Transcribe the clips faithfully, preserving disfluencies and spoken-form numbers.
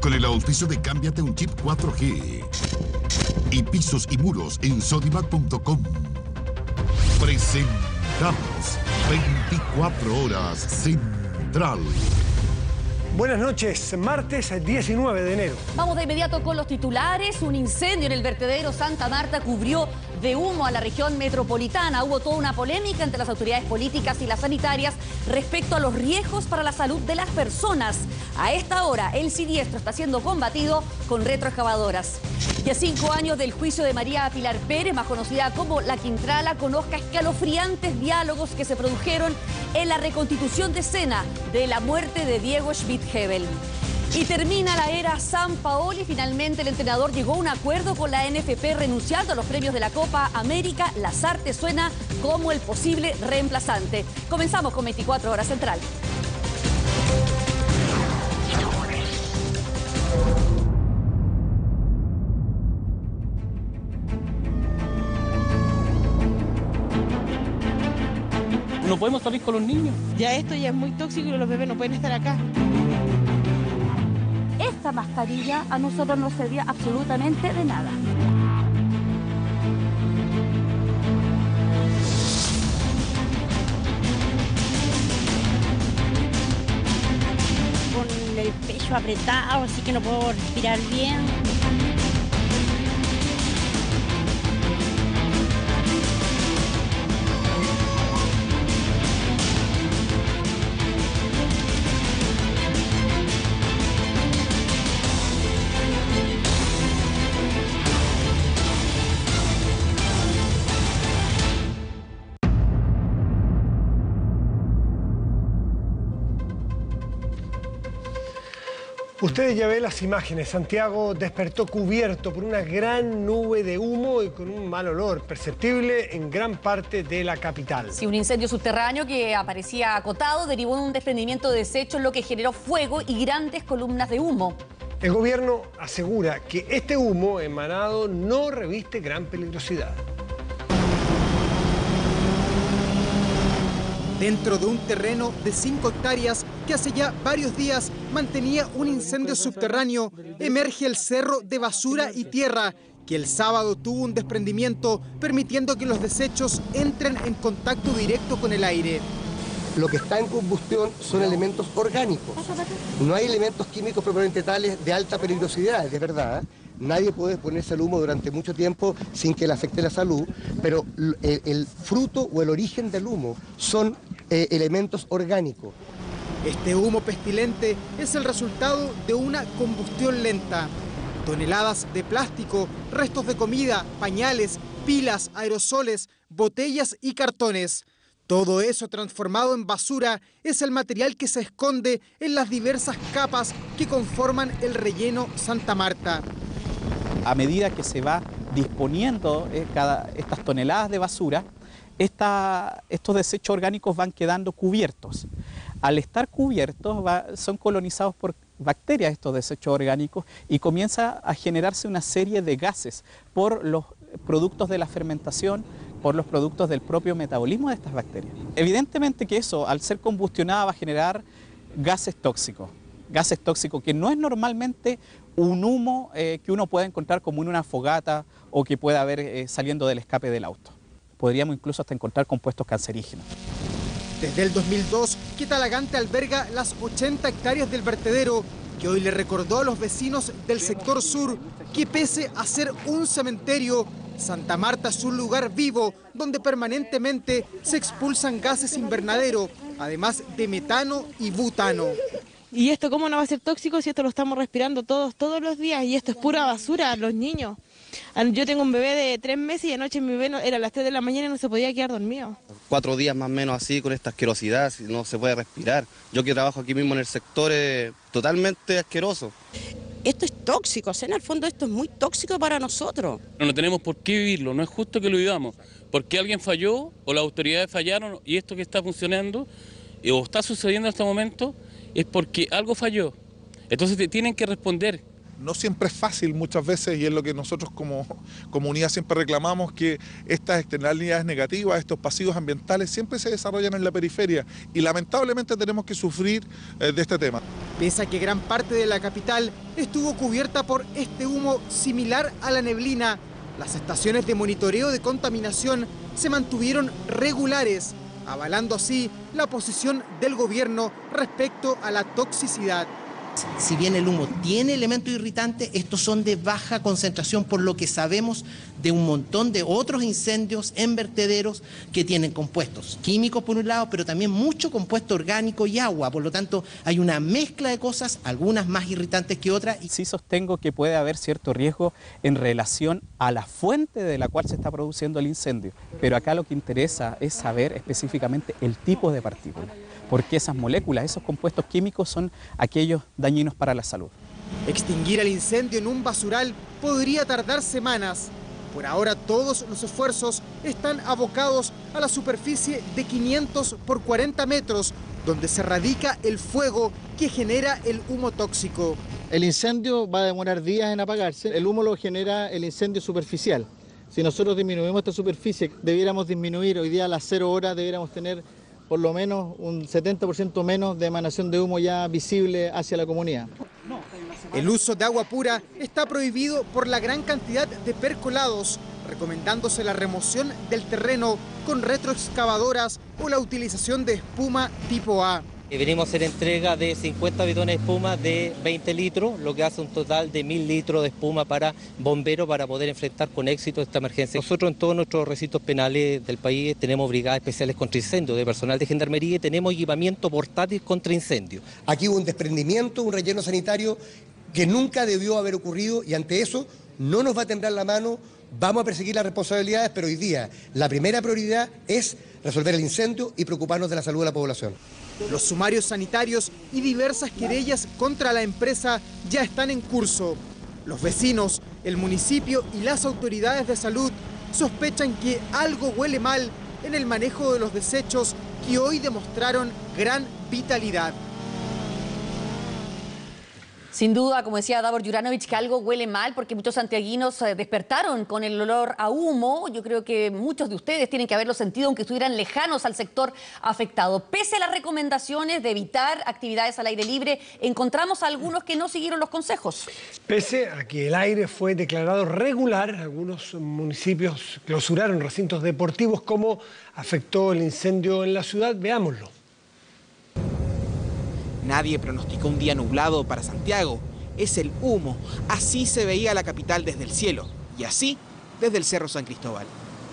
Con el auspicio de Cámbiate un Chip cuatro G. Y pisos y muros en Sodimac punto com. Presentamos veinticuatro horas Central. Buenas noches, martes diecinueve de enero. Vamos de inmediato con los titulares. Un incendio en el vertedero Santa Marta cubrió de humo a la región metropolitana. Hubo toda una polémica entre las autoridades políticas y las sanitarias respecto a los riesgos para la salud de las personas. A esta hora, el siniestro está siendo combatido con retroexcavadoras. Y a cinco años del juicio de María Pilar Pérez, más conocida como La Quintrala, conozca escalofriantes diálogos que se produjeron en la reconstitución de escena de la muerte de Diego Schmidt-Hebel. Y termina la era Sampaoli. Finalmente el entrenador llegó a un acuerdo con la N F P renunciando a los premios de la Copa América. Lasarte suena como el posible reemplazante. Comenzamos con veinticuatro horas Central. No podemos salir con los niños. Ya esto ya es muy tóxico y los bebés no pueden estar acá. Esta mascarilla a nosotros no servía absolutamente de nada. Con el pecho apretado, así que no puedo respirar bien. Ustedes ya ven las imágenes. Santiago despertó cubierto por una gran nube de humo y con un mal olor perceptible en gran parte de la capital. Sí, un incendio subterráneo que aparecía acotado derivó en un desprendimiento de desechos, lo que generó fuego y grandes columnas de humo. El gobierno asegura que este humo emanado no reviste gran peligrosidad. Dentro de un terreno de cinco hectáreas que hace ya varios días mantenía un incendio subterráneo, emerge el cerro de basura y tierra que el sábado tuvo un desprendimiento permitiendo que los desechos entren en contacto directo con el aire. Lo que está en combustión son elementos orgánicos. No hay elementos químicos propiamente tales de alta peligrosidad, de verdad. Nadie puede exponerse al humo durante mucho tiempo sin que le afecte la salud, pero el, el fruto o el origen del humo son eh, elementos orgánicos. Este humo pestilente es el resultado de una combustión lenta. Toneladas de plástico, restos de comida, pañales, pilas, aerosoles, botellas y cartones. Todo eso transformado en basura es el material que se esconde en las diversas capas que conforman el relleno Santa Marta. A medida que se va disponiendo eh, cada, estas toneladas de basura, esta, estos desechos orgánicos van quedando cubiertos. Al estar cubiertos va, son colonizados por bacterias estos desechos orgánicos y comienza a generarse una serie de gases por los productos de la fermentación, por los productos del propio metabolismo de estas bacterias. Evidentemente que eso, al ser combustionada, va a generar gases tóxicos. Gases tóxicos que no es normalmente un humo eh, que uno pueda encontrar como en una fogata o que pueda haber eh, saliendo del escape del auto. Podríamos incluso hasta encontrar compuestos cancerígenos. Desde el dos mil dos, que Talagante alberga las ochenta hectáreas del vertedero, que hoy le recordó a los vecinos del sector sur que pese a ser un cementerio, Santa Marta es un lugar vivo donde permanentemente se expulsan gases invernadero, además de metano y butano. ¿Y esto cómo no va a ser tóxico si esto lo estamos respirando todos, todos los días? Y esto es pura basura, los niños. Yo tengo un bebé de tres meses y anoche mi bebé no, era a las tres de la mañana y no se podía quedar dormido. Cuatro días más o menos así, con esta asquerosidad, no se puede respirar. Yo que trabajo aquí mismo en el sector es totalmente asqueroso. Esto es tóxico, o sea, en el fondo esto es muy tóxico para nosotros. No, no tenemos por qué vivirlo, no es justo que lo vivamos. Porque alguien falló o las autoridades fallaron y esto que está funcionando o está sucediendo en este momento es porque algo falló. Entonces te tienen que responder no siempre es fácil muchas veces, y es lo que nosotros como comunidad siempre reclamamos, que estas externalidades negativas, estos pasivos ambientales siempre se desarrollan en la periferia y lamentablemente tenemos que sufrir eh, de este tema. Pese a que gran parte de la capital estuvo cubierta por este humo similar a la neblina, las estaciones de monitoreo de contaminación se mantuvieron regulares, avalando así la posición del gobierno respecto a la toxicidad. Si bien el humo tiene elementos irritantes, estos son de baja concentración, por lo que sabemos de un montón de otros incendios en vertederos que tienen compuestos químicos por un lado, pero también mucho compuesto orgánico y agua. Por lo tanto, hay una mezcla de cosas, algunas más irritantes que otras. Sí sostengo que puede haber cierto riesgo en relación a la fuente de la cual se está produciendo el incendio, pero acá lo que interesa es saber específicamente el tipo de partículas, porque esas moléculas, esos compuestos químicos son aquellos dañinos para la salud. Extinguir el incendio en un basural podría tardar semanas. Por ahora todos los esfuerzos están abocados a la superficie de quinientos por cuarenta metros, donde se radica el fuego que genera el humo tóxico. El incendio va a demorar días en apagarse. El humo lo genera el incendio superficial. Si nosotros disminuimos esta superficie, debiéramos disminuir hoy día a las cero horas, debiéramos tener por lo menos un setenta por ciento menos de emanación de humo ya visible hacia la comunidad. El uso de agua pura está prohibido por la gran cantidad de percolados, recomendándose la remoción del terreno con retroexcavadoras o la utilización de espuma tipo A. Venimos a hacer entrega de cincuenta bidones de espuma de veinte litros, lo que hace un total de mil litros de espuma para bomberos para poder enfrentar con éxito esta emergencia. Nosotros en todos nuestros recintos penales del país tenemos brigadas especiales contra incendios de personal de gendarmería y tenemos equipamiento portátil contra incendios. Aquí hubo un desprendimiento, un relleno sanitario que nunca debió haber ocurrido y ante eso no nos va a temblar la mano, vamos a perseguir las responsabilidades, pero hoy día la primera prioridad es resolver el incendio y preocuparnos de la salud de la población. Los sumarios sanitarios y diversas querellas contra la empresa ya están en curso. Los vecinos, el municipio y las autoridades de salud sospechan que algo huele mal en el manejo de los desechos que hoy demostraron gran vitalidad. Sin duda, como decía Davor Juranovic, que algo huele mal porque muchos santiaguinos eh, despertaron con el olor a humo. Yo creo que muchos de ustedes tienen que haberlo sentido aunque estuvieran lejanos al sector afectado. Pese a las recomendaciones de evitar actividades al aire libre, encontramos a algunos que no siguieron los consejos. Pese a que el aire fue declarado regular, algunos municipios clausuraron recintos deportivos. ¿Cómo afectó el incendio en la ciudad? Veámoslo. Nadie pronosticó un día nublado para Santiago. Es el humo. Así se veía la capital desde el cielo. Y así desde el Cerro San Cristóbal.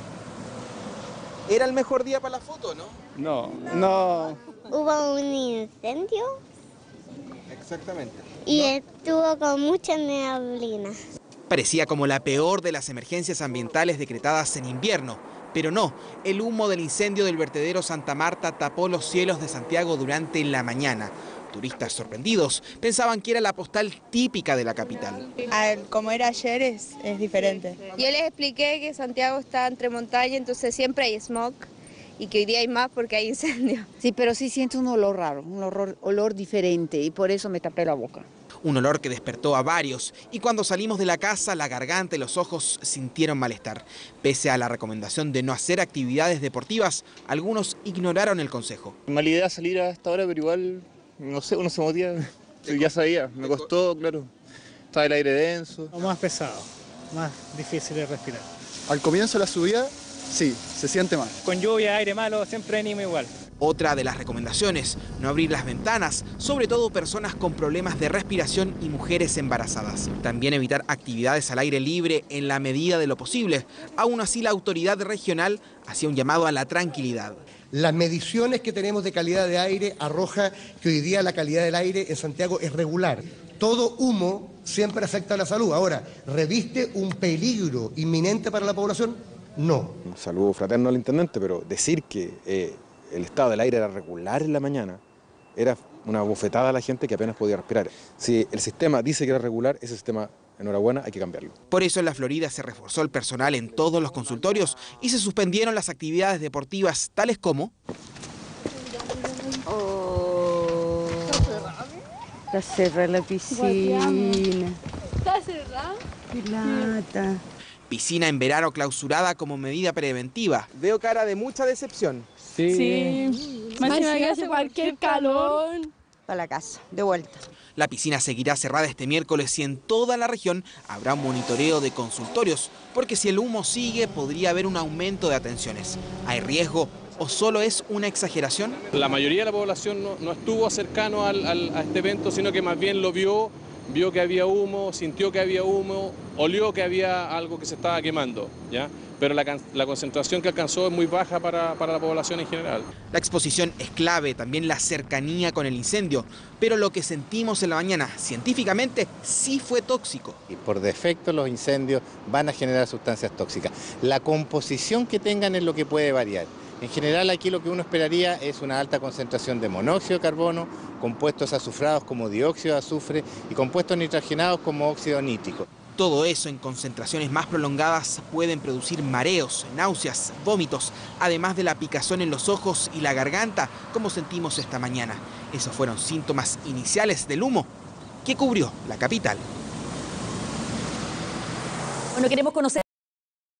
¿Era el mejor día para la foto, no? No, no. Hubo un incendio. Exactamente. Y estuvo con mucha neblina. Parecía como la peor de las emergencias ambientales decretadas en invierno. Pero no, el humo del incendio del vertedero Santa Marta tapó los cielos de Santiago durante la mañana. Turistas sorprendidos pensaban que era la postal típica de la capital. Como era ayer es, es diferente. Yo les expliqué que Santiago está entre montañas, entonces siempre hay smog y que hoy día hay más porque hay incendio. Sí, pero sí siento un olor raro, un olor, olor diferente y por eso me tapé la boca. Un olor que despertó a varios y cuando salimos de la casa la garganta y los ojos sintieron malestar. Pese a la recomendación de no hacer actividades deportivas, algunos ignoraron el consejo. Mala idea salir a esta hora, pero igual, no sé, uno se motiva. Ya sabía, me costó, claro. Estaba el aire denso. Más pesado, más difícil de respirar. Al comienzo de la subida, sí, se siente mal. Con lluvia, aire malo, siempre venimos igual. Otra de las recomendaciones, no abrir las ventanas, sobre todo personas con problemas de respiración y mujeres embarazadas. También evitar actividades al aire libre en la medida de lo posible. Aún así, la autoridad regional hacía un llamado a la tranquilidad. Las mediciones que tenemos de calidad de aire arroja que hoy día la calidad del aire en Santiago es regular. Todo humo siempre afecta a la salud. Ahora, ¿reviste un peligro inminente para la población? No. Un saludo fraterno al intendente, pero decir que eh, el estado del aire era regular en la mañana era una bofetada a la gente que apenas podía respirar. Si el sistema dice que era regular, ese sistema, enhorabuena, hay que cambiarlo. Por eso en la Florida se reforzó el personal en todos los consultorios y se suspendieron las actividades deportivas tales como... Oh, la cerra la piscina. ¿verdad? Qué lata. Piscina en verano clausurada como medida preventiva. Veo cara de mucha decepción. Sí. sí. Más encima que hace cualquier calor. Para la casa, de vuelta. La piscina seguirá cerrada este miércoles y en toda la región habrá un monitoreo de consultorios, porque si el humo sigue podría haber un aumento de atenciones. ¿Hay riesgo o solo es una exageración? La mayoría de la población no, no estuvo cercano al, al, a este evento, sino que más bien lo vio, vio que había humo, sintió que había humo, olió que había algo que se estaba quemando, ¿ya? Pero la, la concentración que alcanzó es muy baja para, para la población en general. La exposición es clave, también la cercanía con el incendio, pero lo que sentimos en la mañana, científicamente, sí fue tóxico. Y por defecto los incendios van a generar sustancias tóxicas. La composición que tengan es lo que puede variar. En general aquí lo que uno esperaría es una alta concentración de monóxido de carbono, compuestos azufrados como dióxido de azufre y compuestos nitrogenados como óxido nítrico. Todo eso en concentraciones más prolongadas pueden producir mareos, náuseas, vómitos, además de la picazón en los ojos y la garganta, como sentimos esta mañana. Esos fueron síntomas iniciales del humo que cubrió la capital. Bueno, queremos conocer